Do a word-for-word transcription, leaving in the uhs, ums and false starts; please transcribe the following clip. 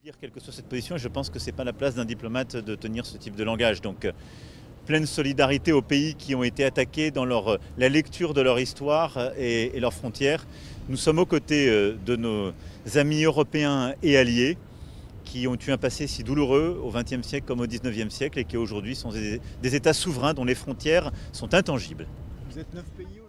Dire quelle que soit cette position, je pense que ce n'est pas la place d'un diplomate de tenir ce type de langage. Donc, euh, pleine solidarité aux pays qui ont été attaqués dans leur, la lecture de leur histoire et, et leurs frontières. Nous sommes aux côtés euh, de nos amis européens et alliés qui ont eu un passé si douloureux au vingtième siècle comme au dix-neuvième siècle et qui aujourd'hui sont des, des États souverains dont les frontières sont intangibles. Vous êtes neuf pays